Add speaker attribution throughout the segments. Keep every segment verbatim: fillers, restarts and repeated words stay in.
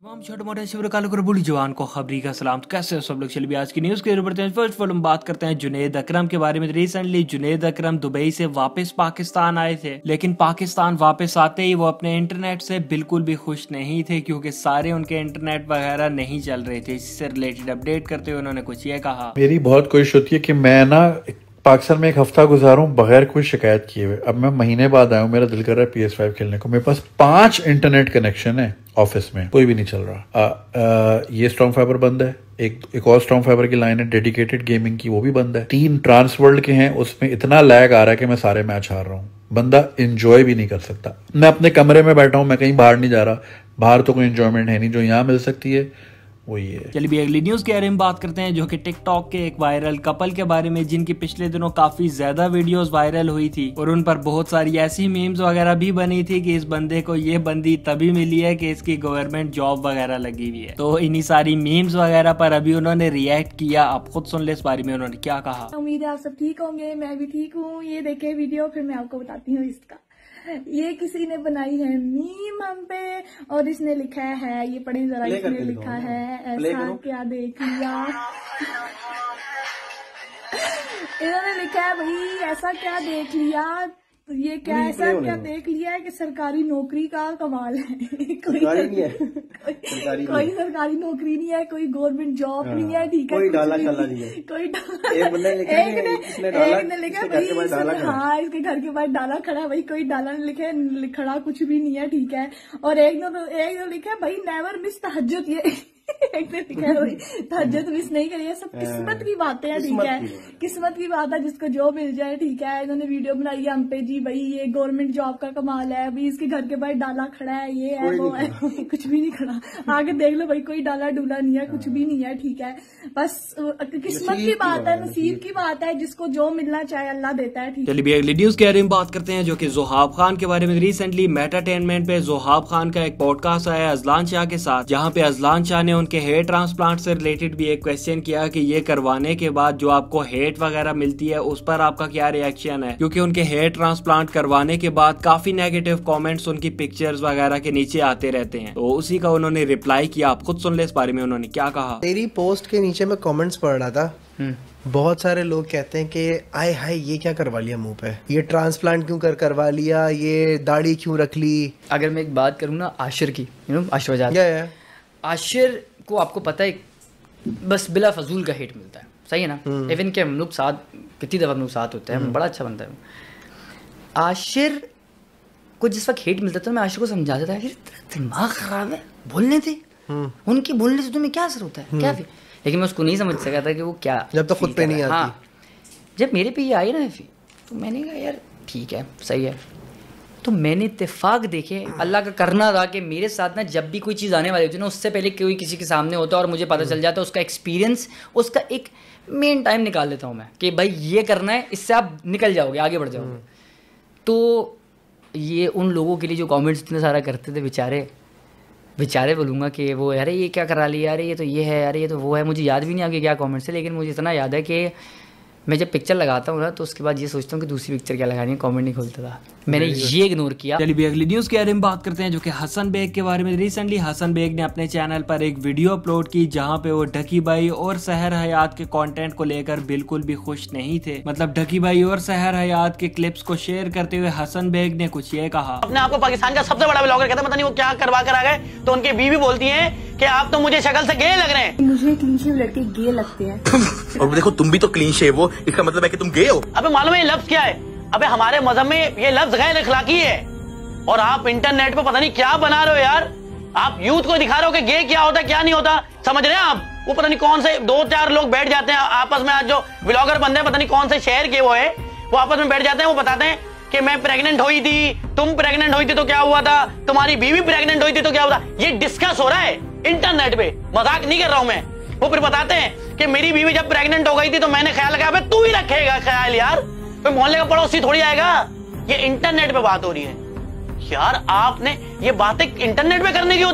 Speaker 1: हम छोटे मोटे शिवर काल कर बुढ़ी जवान को खबरी का सलाम। तो कैसे हो सब लोग? चलिए आज की न्यूज के बढ़ते हैं। फर्स्ट ऑफ ऑल हम बात करते हैं जुनैद अकरम के बारे में। रिसेंटली जुनैद अकरम दुबई से वापस पाकिस्तान आए थे, लेकिन पाकिस्तान वापस आते ही वो अपने इंटरनेट से बिल्कुल भी खुश नहीं थे, क्योंकि सारे उनके इंटरनेट वगैरह नहीं चल रहे थे। इससे रिलेटेड अपडेट करते हुए उन्होंने कुछ ये कहा।
Speaker 2: मेरी बहुत कोशिश होती है कि मैं ना पाकिस्तान में एक हफ्ता गुजारूं बगैर कोई शिकायत किए हुए। अब मैं महीने बाद आया हूँ, मेरा दिल कर रहा है पी एस फाइव खेलने को। मेरे पास पांच इंटरनेट कनेक्शन है, ऑफिस में कोई भी नहीं चल रहा। आ, आ, ये स्ट्रॉन्ग फाइबर बंद है, एक एक और स्ट्रॉन्ग फाइबर की लाइन है डेडिकेटेड गेमिंग की, वो भी बंद है। तीन ट्रांस वर्ल्ड के हैं, उसमें इतना लैग आ रहा है कि मैं सारे मैच हार रहा हूँ। बंदा एंजॉय भी नहीं कर सकता। मैं अपने कमरे में बैठा हूँ, मैं कहीं बाहर नहीं जा रहा। बाहर तो कोई एंजॉयमेंट है नहीं, जो यहाँ मिल सकती है वही है।
Speaker 1: चलिए अगली न्यूज के बारे में बात करते हैं, जो कि टिकटॉक के एक वायरल कपल के बारे में, जिनकी पिछले दिनों काफी ज्यादा वीडियोस वायरल हुई थी और उन पर बहुत सारी ऐसी मीम्स वगैरह भी बनी थी कि इस बंदे को ये बंदी तभी मिली है कि इसकी गवर्नमेंट जॉब वगैरह लगी हुई है। तो इन्हीं सारी मीम्स वगैरह पर अभी उन्होंने रिएक्ट किया। आप खुद सुन ले इस बारे में उन्होंने क्या कहा।
Speaker 3: उम्मीद है आप सब ठीक होंगे, मैं भी ठीक हूँ। ये देखे वीडियो, फिर मैं आपको बताती हूँ इसका। ये किसी ने बनाई है मीम हम पे, और इसने लिखा है, ये पढ़े जरा, इसने लिखा है ऐसा क्या देख लिया। इन्होंने लिखा है भाई ऐसा क्या देख लिया, ये क्या ऐसा क्या देख लिया है कि सरकारी नौकरी का कमाल है। कोई सरकारी, कोई, कोई सरकारी नौकरी नहीं है, कोई गवर्नमेंट जॉब नहीं है, ठीक है,
Speaker 4: कोई डाला चला नहीं है,
Speaker 3: कोई डाला।
Speaker 4: एक बंदे ने लिखा,
Speaker 3: एक ने लिखा भाई, हाँ इसके घर के बाहर डाला खड़ा है भाई, कोई डाला नहीं लिखे, खड़ा कुछ भी नहीं है, ठीक है। और एक ने एक ने लिखा भाई नेवर मिस तहज्जुद, ये एक ने लिखा है भाई तहज्जुद मिस नहीं करिए। सब किस्मत की बातें हैं, ठीक है, किस्मत की बात है, जिसको जो मिल जाए, ठीक है। इन्होंने वीडियो बनाई है हम पे जी, भाई ये गवर्नमेंट जॉब का कमाल है, अभी इसके घर के बाहर डाला खड़ा है, ये है वो है, कुछ भी नहीं खड़ा। आगे देख लो भाई, कोई डाला डूला नहीं है, कुछ भी नहीं है, ठीक है। बस किस्मत की बात है, नसीब की बात है, जिसको जो मिलना चाहे अल्लाह देता है, ठीक है।
Speaker 1: चलिए अगली न्यूज के बारे में बात करते हैं, जो कि ज़ोहाब खान के बारे में। रिसेंटली मेटाटेनमेंट पे ज़ोहाब खान का एक पॉडकास्ट आया अजलान शाह के साथ, जहाँ पे अजलान शाह ने उनके हेयर ट्रांसप्लांट से रिलेटेड भी एक क्वेश्चन किया कि ये करवाने के बाद जो आपको हेट वगैरह मिलती है उस पर आपका क्या रिएक्शन है, क्योंकि उनके हेयर ट्रांसप्लांट करवाने के बाद काफी नेगेटिव कमेंट्स उनकी पिक्चर्स वगैरह के नीचे आते रहते हैं। तो उसी का उन्होंने रिप्लाई किया। आप खुद सुन ले इस बारे में उन्होंने क्या कहा।
Speaker 4: तेरी पोस्ट के नीचे मैं कमेंट्स पढ़ रहा था, बहुत सारे लोग कहते हैं कि आए हाय ये क्या करवा लिया मुंह पे, ये ट्रांसप्लांट क्यों कर करवा लिया, ये दाढ़ी क्यों रख ली।
Speaker 5: अगर मैं एक बात करूँ ना आशिर की, यू नो आशिर वजाद,
Speaker 4: या, या।
Speaker 5: आशिर को आपको पता है बस बिला फजूल का हेट मिलता है, सही है ना। इवन के हम लोग साथ कितनी दफ़ा हम लोग साथ होते हैं, बड़ा अच्छा बनता है। आशिर को जिस वक्त हेट मिलता था, मैं आशिर को समझा देता है दिमाग खराब है, बोलने थे, उनकी बोलने से तुम्हें क्या असर होता है, क्या फिर। लेकिन मैं उसको नहीं समझ सका था कि वो क्या,
Speaker 4: जब तक खुद पे नहीं आती।
Speaker 5: हाँ, जब मेरे पे ये आई ना फिर, तो मैंने कहा यार ठीक है, सही है। तो मैंने इत्तेफाक देखे, अल्लाह का करना था कि मेरे साथ ना जब भी कोई चीज़ आने वाली होती है ना, उससे पहले कोई किसी के सामने होता है और मुझे पता चल जाता है, उसका एक्सपीरियंस, उसका एक मेन टाइम निकाल लेता हूँ मैं कि भाई ये करना है, इससे आप निकल जाओगे, आगे बढ़ जाओगे। तो ये उन लोगों के लिए जो कमेंट्स इतने सारा करते थे, बेचारे बेचारे बोलूँगा कि वो अरे ये क्या करा लिया, अरे ये तो ये है, अरे ये तो वो है। मुझे याद भी नहीं आगे क्या कमेंट्स है, लेकिन मुझे इतना याद है कि मैं जब पिक्चर लगाता हूँ ना, तो उसके बाद ये सोचता हूँ कि दूसरी पिक्चर क्या लगानी है, कमेंट नहीं खोलता था, मैंने ये इग्नोर किया।
Speaker 1: चलिए अगली न्यूज के बारे में बात करते हैं, जो कि हसन बेग के बारे में। रिसेंटली हसन बेग ने अपने चैनल पर एक वीडियो अपलोड की, जहां पे वो ढकी भाई और सहर हयात के कंटेंट को लेकर बिल्कुल भी खुश नहीं थे। मतलब ढकी भाई और सहर हयात के क्लिप्स को शेयर करते हुए हसन बेग ने कुछ ये कहा।
Speaker 6: अपने आपको पाकिस्तान का सबसे बड़ा ब्लॉगर कहता, पता नहीं वो क्या करवा कर आ गए, तो उनकी बीवी बोलती है कि आप तो मुझे शक्ल से गे लग रहे हैं।
Speaker 3: मुझे क्लीन शेव लड़के गे लगते हैं।
Speaker 7: और देखो तुम भी तो क्लीन शेव हो, इसका मतलब है कि तुम गे हो।
Speaker 6: अबे मालूम है ये लफ्ज क्या है? अबे हमारे मजहब में ये लफ्ज गैर अखलाकी है, और आप इंटरनेट पे पता नहीं क्या बना रहे हो यार। आप यूथ को दिखा रहे हो कि गे क्या होता है क्या नहीं होता, समझ रहे हैं आप? वो पता नहीं कौन से दो चार लोग बैठ जाते हैं आपस में, आज जो ब्लॉगर बंदे हैं पता नहीं कौन से शहर के वो है, वो आपस में बैठ जाते हैं, वो बताते हैं कि मैं प्रेग्नेंट हुई थी, तुम प्रेग्नेंट हुई थी तो क्या हुआ था, तुम्हारी बीवी प्रेग्नेंट हुई थी तो क्या हुआ था। ये डिस्कस हो रहा है इंटरनेट पे, मजाक नहीं कर रहा हूं मैं। वो फिर बताते हैं कि मेरी बीवी जब प्रेग्नेंट हो गई थी तो मैंने ख्याल रखा। तू ही रखेगा ख्याल यार, कोई मोहल्ले का पड़ोसी थोड़ी आएगा। ये इंटरनेट पे बात हो रही है यार, आपने ये बातें इंटरनेट पे करने की होती है।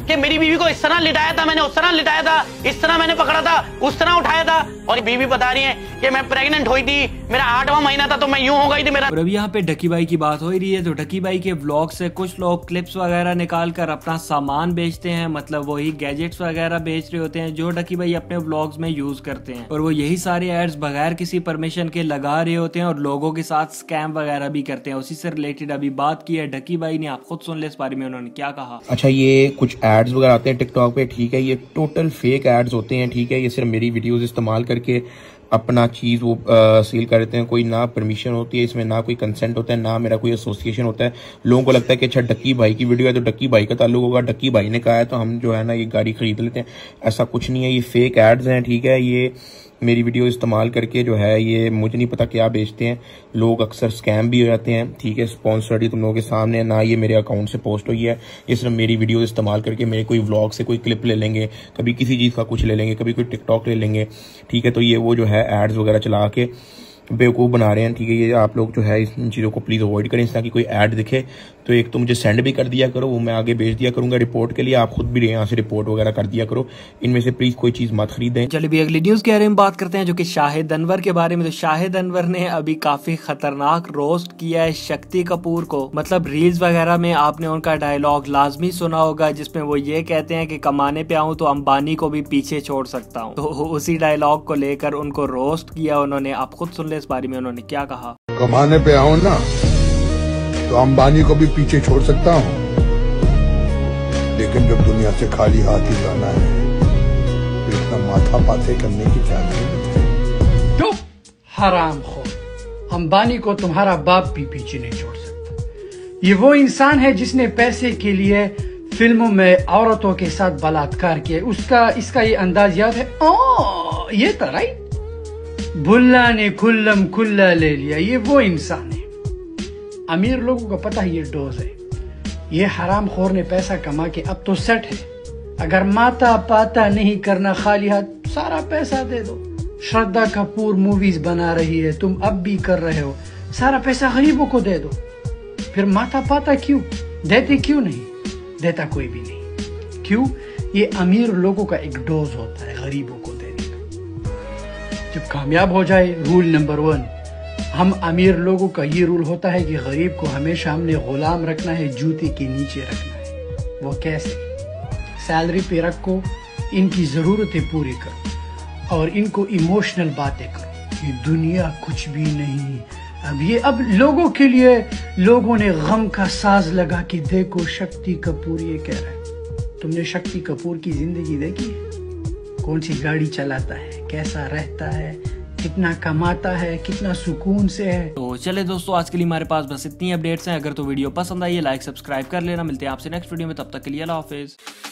Speaker 6: कि मेरी बीवी को इस तरह लिटाया था, मैंने उस तरह लिटाया था, इस तरह मैंने पकड़ा था, उस तरह उठाया था। और बीवी बता रही है कि मैं प्रेग्नेंट हुई थी, मेरा आठवां महीना था तो मैं यूं हो गई थी मेरा।
Speaker 1: और अब यहाँ पे डकी भाई की बात हो ही रही है, तो डकी भाई के व्लॉग से कुछ लोग क्लिप्स वगैरह निकाल कर अपना सामान बेचते हैं, मतलब वही गैजेट्स वगैरह बेच रहे होते हैं जो डकी भाई अपने व्लॉग्स में यूज करते हैं। और वो यही सारे एड्स बगैर किसी परमिशन के लगा रहे होते हैं और लोगों के साथ स्कैम वगैरह भी करते हैं। उसी से रिलेटेड अभी बात की है डकी भाई ने, आप खुद सुन ले इस बारे में उन्होंने क्या कहा।
Speaker 7: अच्छा, ये कुछ एड्स वगैरह आते हैं टिकटॉक पे, ठीक है, ये टोटल फेक एड्स होते हैं, ठीक है। ये सिर्फ मेरी वीडियोस इस्तेमाल करके अपना चीज वो सेल कर देते हैं। कोई ना परमिशन होती है इसमें, ना कोई कंसेंट होता है, ना मेरा कोई एसोसिएशन होता है। लोगों को लगता है कि अच्छा डक्की भाई की वीडियो है तो डक्की भाई का ताल्लुक होगा, डक्की भाई ने कहा है तो हम जो है ना ये गाड़ी खरीद लेते हैं। ऐसा कुछ नहीं है, ये फेक एड्स हैं, ठीक है। ये मेरी वीडियो इस्तेमाल करके जो है ये मुझे नहीं पता क्या बेचते हैं लोग, अक्सर स्कैम भी हो जाते हैं, ठीक है। स्पॉन्सर्ड तुम लोगों के सामने, ना ये मेरे अकाउंट से पोस्ट हुई है, ये सिर्फ मेरी वीडियो इस्तेमाल करके मेरे कोई व्लॉग से कोई क्लिप ले लेंगे, कभी किसी चीज़ का कुछ ले लेंगे, कभी कोई टिकटॉक ले लेंगे, ठीक है। तो ये वो जो है एड्स वगैरह चला के बेवकूफ़ बना रहे हैं, ठीक है। ये आप लोग जो है इन चीज़ों को प्लीज़ अवॉइड करें। इस तरह की कोई ऐड दिखे तो एक तो मुझे सेंड भी कर दिया करो, वो मैं आगे भेज दिया करूंगा रिपोर्ट के लिए। आप खुद भी यहाँ से रिपोर्ट वगैरह कर दिया करो। इनमें से प्लीज़ कोई चीज़ मत खरीदें।
Speaker 1: चलिए भी अगली न्यूज़ के बारे में बात करते हैं, जो कि शाहिद अनवर के बारे में। तो शाहिद अनवर ने अभी काफी खतरनाक रोस्ट किया है शक्ति कपूर को। मतलब रील्स वगैरह में आपने उनका डायलॉग लाजमी सुना होगा जिसमें वो ये कहते हैं कि कमाने पे आऊँ तो अंबानी को भी पीछे छोड़ सकता हूँ। तो उसी डायलॉग को लेकर उनको रोस्ट किया उन्होंने। आप खुद सुन ले इस बारे में उन्होंने क्या कहा।
Speaker 8: कमाने पे आऊँ ना तो अंबानी को भी पीछे छोड़ सकता हूँ, लेकिन जब दुनिया से खाली हाथ ही जाना है तो इतना माथा पाते करने की क्या जरूरत।
Speaker 9: चुप हरामखोर, अंबानी को तुम्हारा बाप भी पीछे नहीं छोड़ सकता। ये वो इंसान है जिसने पैसे के लिए फिल्मों में औरतों के साथ बलात्कार किया। उसका इसका ये अंदाज याद है। ओ ये तो राइट, भुल्ला ने खुल्लम खुल्ला ले लिया। ये वो इंसान है। अमीर लोगों को पता है ये डोज है। ये हराम खोर ने पैसा कमा के अब तो सेट है। अगर माता पाता नहीं करना, खाली हाथ सारा पैसा दे दो। श्रद्धा कपूर मूवीज बना रही है, तुम अब भी कर रहे हो, सारा पैसा गरीबों को दे दो। फिर माता पाता क्यों देते, क्यों नहीं देता कोई भी नहीं, क्यों? ये अमीर लोगों का एक डोज होता है गरीबों को देने का। जब कामयाब हो जाए, रूल नंबर वन, हम अमीर लोगों का ये रूल होता है कि गरीब को हमेशा हमने गुलाम रखना है, जूते के नीचे रखना है। वो कैसे? सैलरी पे रखो, इनकी जरूरतें पूरी करो और इनको इमोशनल बातें करो। ये दुनिया कुछ भी नहीं। अब ये अब लोगों के लिए लोगों ने गम का साज लगा कि देखो शक्ति कपूर ये कह रहा है। तुमने शक्ति कपूर की जिंदगी देखी है? कौन सी गाड़ी चलाता है, कैसा रहता है, कितना कमाता है, कितना सुकून से है।
Speaker 1: तो चले दोस्तों, आज के लिए हमारे पास बस इतनी अपडेट्स हैं। अगर तो वीडियो पसंद आई है लाइक सब्सक्राइब कर लेना। मिलते हैं आपसे नेक्स्ट वीडियो में, तब तक के लिए अल्लाह हाफिज।